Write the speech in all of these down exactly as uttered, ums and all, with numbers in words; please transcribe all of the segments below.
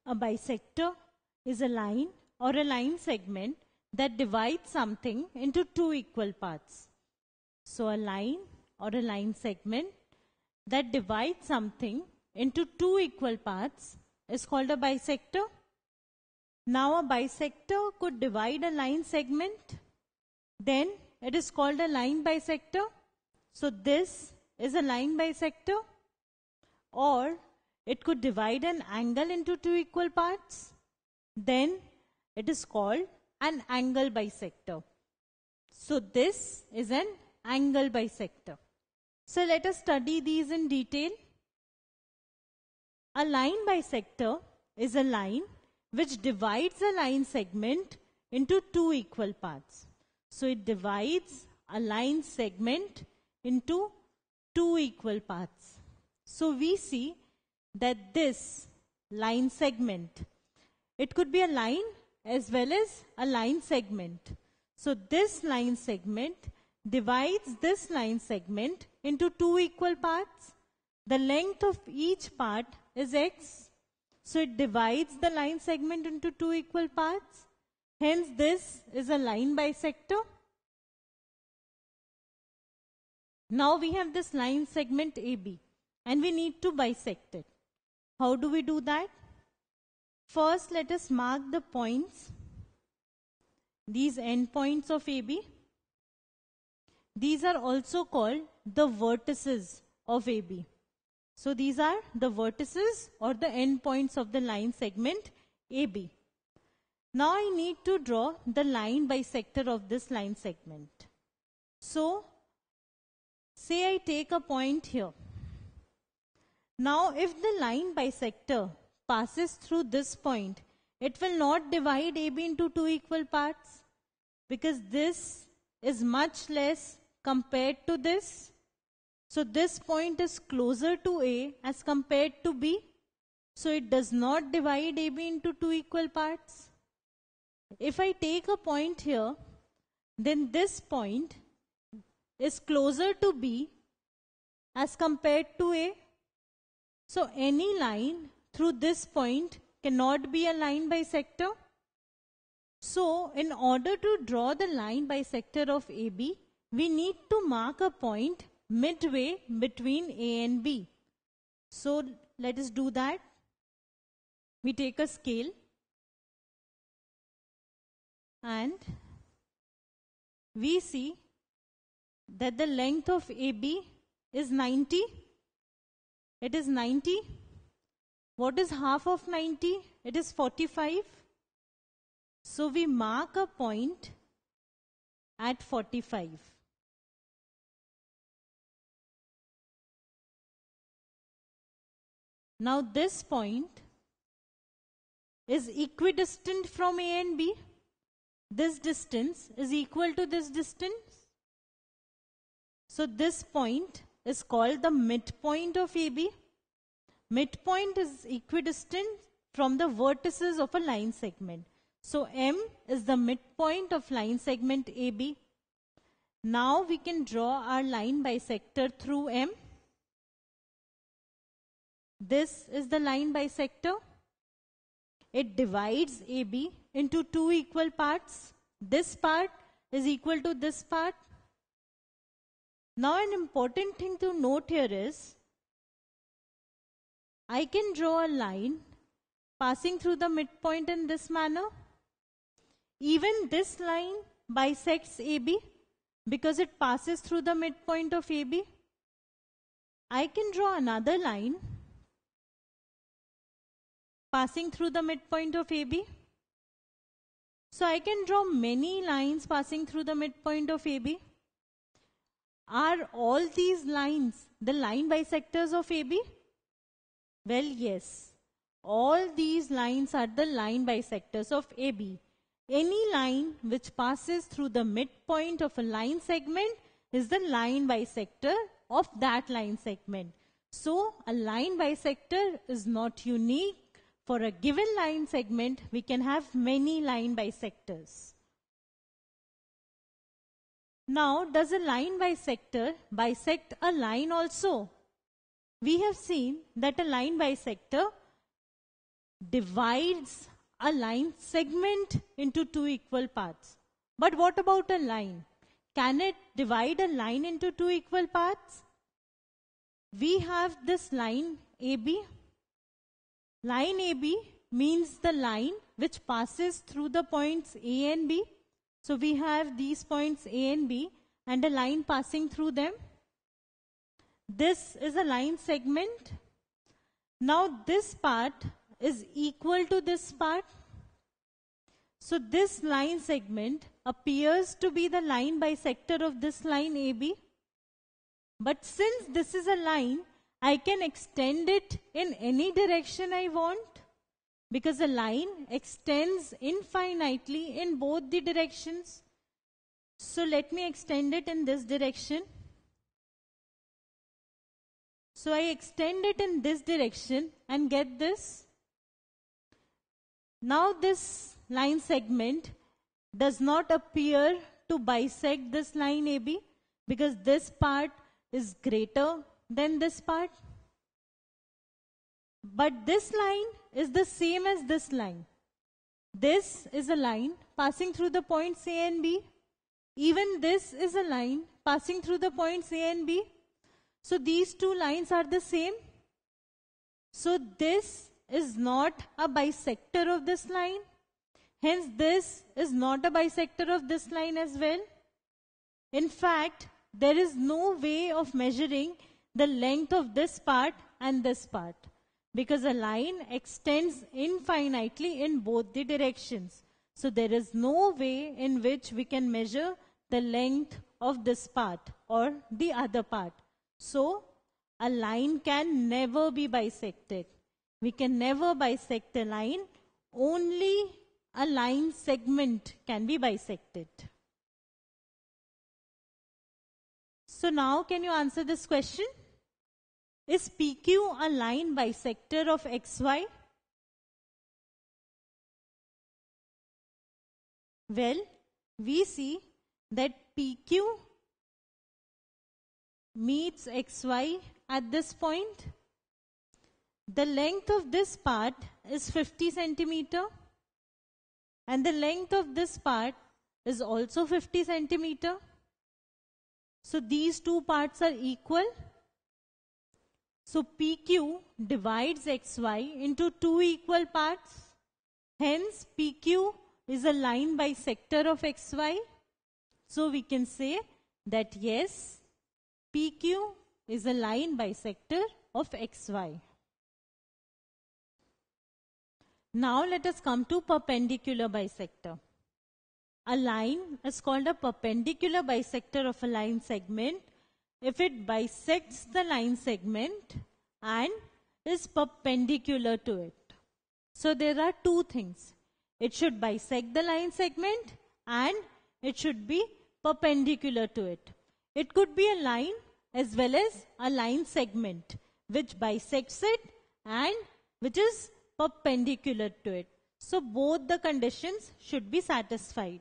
A bisector is a line or a line segment that divides something into two equal parts. So a line or a line segment that divides something into two equal parts is called a bisector. Now a bisector could divide a line segment, then it is called a line bisector. So this is a line bisector. Or it could divide an angle into two equal parts, then it is called an angle bisector. So this is an angle bisector. So let us study these in detail. A line bisector is a line which divides a line segment into two equal parts. So it divides a line segment into two equal parts. So we see that this line segment, it could be a line as well as a line segment. So this line segment divides this line segment into two equal parts. The length of each part is x. So it divides the line segment into two equal parts. Hence this is a line bisector. Now we have this line segment A B and we need to bisect it. How do we do that? First, let us mark the points, these endpoints of A B. These are also called the vertices of A B. So these are the vertices or the endpoints of the line segment A B. Now I need to draw the line bisector of this line segment. So, say I take a point here. Now if the line bisector passes through this point, it will not divide A B into two equal parts because this is much less compared to this. So this point is closer to A as compared to B. So it does not divide A B into two equal parts. If I take a point here, then this point is closer to B as compared to A. So any line through this point cannot be a line bisector. So in order to draw the line bisector of A B, we need to mark a point midway between A and B. So let us do that. We take a scale and we see that the length of A B is ninety. It is ninety. What is half of ninety? It is forty-five. So we mark a point at forty-five. Now this point is equidistant from A and B. This distance is equal to this distance. So this point is called the midpoint of A B. Midpoint is equidistant from the vertices of a line segment. So M is the midpoint of line segment A B. Now we can draw our line bisector through M. This is the line bisector. It divides A B into two equal parts. This part is equal to this part. Now an important thing to note here is, I can draw a line passing through the midpoint in this manner. Even this line bisects A B because it passes through the midpoint of A B. I can draw another line passing through the midpoint of A B. So I can draw many lines passing through the midpoint of A B. Are all these lines the line bisectors of A B? Well, yes. All these lines are the line bisectors of A B. Any line which passes through the midpoint of a line segment is the line bisector of that line segment. So a line bisector is not unique. For a given line segment, we can have many line bisectors. Now, does a line bisector bisect a line also? We have seen that a line bisector divides a line segment into two equal parts. But what about a line? Can it divide a line into two equal parts? We have this line A B. Line A B means the line which passes through the points A and B. So we have these points A and B and a line passing through them. This is a line segment. Now this part is equal to this part. So this line segment appears to be the line bisector of this line A B. But since this is a line, I can extend it in any direction I want, because a line extends infinitely in both the directions. So let me extend it in this direction. So I extend it in this direction and get this. Now this line segment does not appear to bisect this line A B, because this part is greater than this part. But this line is the same as this line. This is a line passing through the points A and B. Even this is a line passing through the points A and B. So these two lines are the same. So this is not a bisector of this line. Hence this is not a bisector of this line as well. In fact, there is no way of measuring the length of this part and this part, because a line extends infinitely in both the directions. So there is no way in which we can measure the length of this part or the other part. So a line can never be bisected. We can never bisect a line. Only a line segment can be bisected. So now can you answer this question? Is P Q a line bisector of X Y? Well, we see that P Q meets X Y at this point. The length of this part is fifty centimeter and the length of this part is also fifty centimeter. So these two parts are equal. So P Q divides X Y into two equal parts. Hence P Q is a line bisector of X Y. So we can say that yes, P Q is a line bisector of X Y. Now let us come to perpendicular bisector. A line is called a perpendicular bisector of a line segment if it bisects the line segment and is perpendicular to it. So there are two things. It should bisect the line segment and it should be perpendicular to it. It could be a line as well as a line segment which bisects it and which is perpendicular to it. So both the conditions should be satisfied.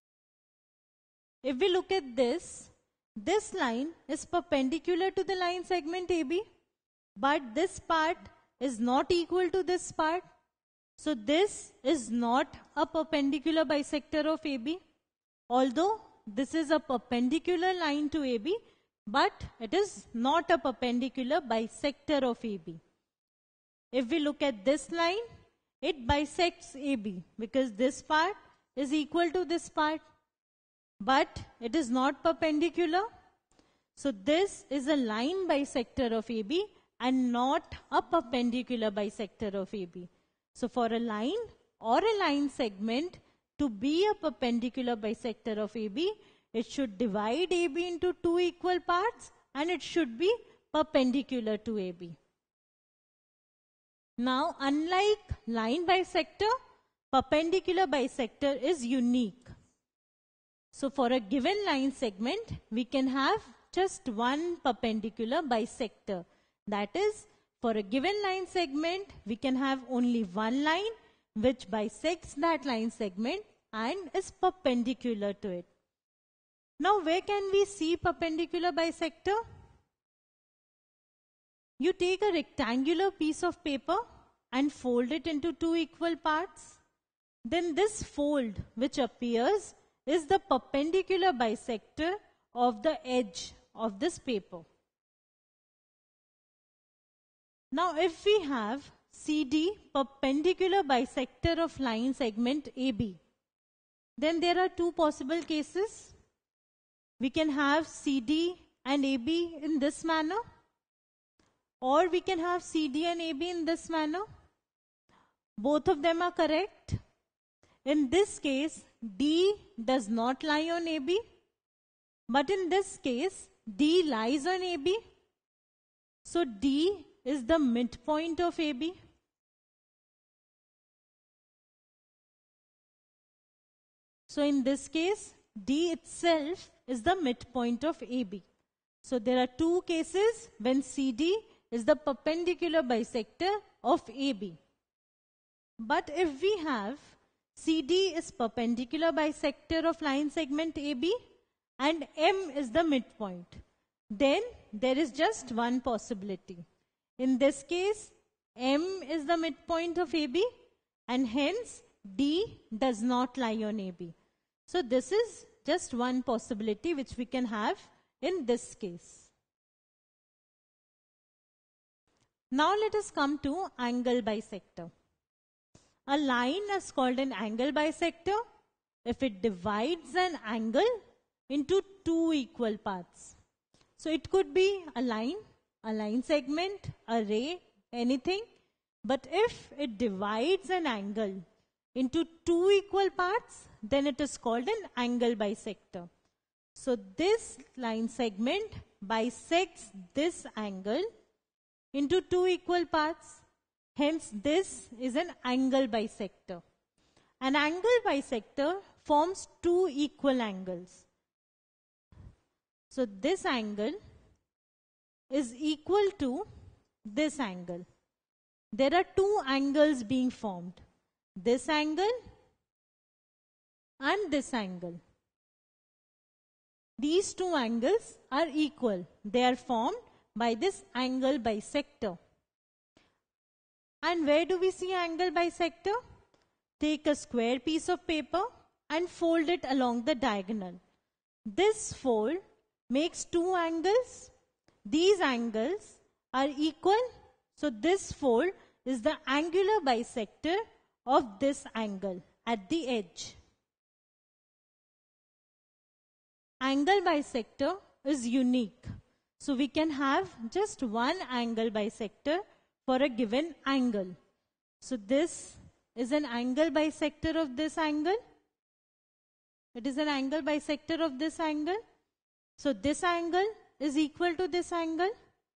If we look at this, this line is perpendicular to the line segment A B, but this part is not equal to this part. So this is not a perpendicular bisector of A B, although this is a perpendicular line to A B, but it is not a perpendicular bisector of A B. If we look at this line, it bisects A B because this part is equal to this part, but it is not perpendicular. So this is a line bisector of A B and not a perpendicular bisector of A B. So for a line or a line segment to be a perpendicular bisector of A B, it should divide A B into two equal parts and it should be perpendicular to A B. Now, unlike line bisector, perpendicular bisector is unique. So for a given line segment, we can have just one perpendicular bisector. That is, for a given line segment, we can have only one line which bisects that line segment and is perpendicular to it. Now, where can we see perpendicular bisector? You take a rectangular piece of paper and fold it into two equal parts, then this fold which appears is the perpendicular bisector of the edge of this paper. Now if we have C D perpendicular bisector of line segment A B, then there are two possible cases. We can have C D and A B in this manner, or we can have C D and A B in this manner. Both of them are correct. In this case, D does not lie on A B, but in this case, D lies on A B. So D is the midpoint of A B. So in this case, D itself is the midpoint of A B. So there are two cases when C D is the perpendicular bisector of A B. But if we have C D is perpendicular bisector of line segment A B and M is the midpoint, then there is just one possibility. In this case, M is the midpoint of A B and hence D does not lie on A B. So this is just one possibility which we can have in this case. Now let us come to angle bisector. A line is called an angle bisector if it divides an angle into two equal parts. So it could be a line, a line segment, a ray, anything. But if it divides an angle into two equal parts, then it is called an angle bisector. So this line segment bisects this angle into two equal parts. Hence, this is an angle bisector. An angle bisector forms two equal angles. So this angle is equal to this angle. There are two angles being formed. This angle and this angle. These two angles are equal. They are formed by this angle bisector. And where do we see angle bisector? Take a square piece of paper and fold it along the diagonal. This fold makes two angles. These angles are equal. So this fold is the angular bisector of this angle at the edge. Angle bisector is unique. So we can have just one angle bisector for a given angle. So this is an angle bisector of this angle. It is an angle bisector of this angle. So this angle is equal to this angle.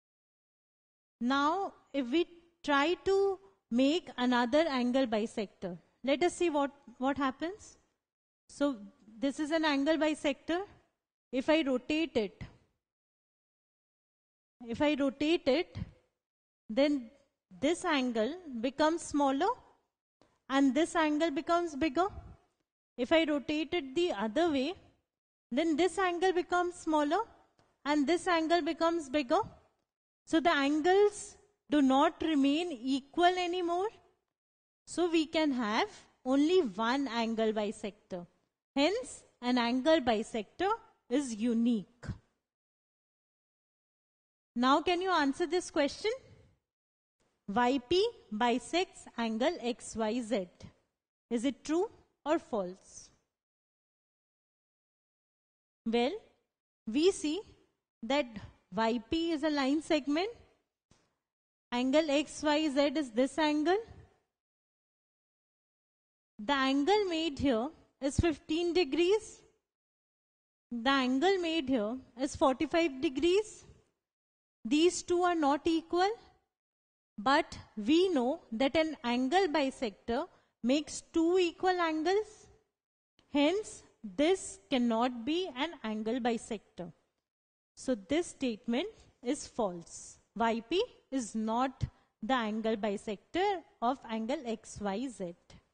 Now if we try to make another angle bisector, let us see what, what happens. So this is an angle bisector. If I rotate it, if I rotate it, then this angle becomes smaller and this angle becomes bigger. If I rotate it the other way, then this angle becomes smaller and this angle becomes bigger. So the angles do not remain equal anymore. So we can have only one angle bisector. Hence, an angle bisector is unique. Now can you answer this question? Y P bisects angle X Y Z. Is it true or false? Well, we see that Y P is a line segment. Angle X Y Z is this angle. The angle made here is fifteen degrees. The angle made here is forty-five degrees. These two are not equal. But we know that an angle bisector makes two equal angles. Hence, this cannot be an angle bisector. So this statement is false. Y P is not the angle bisector of angle X Y Z.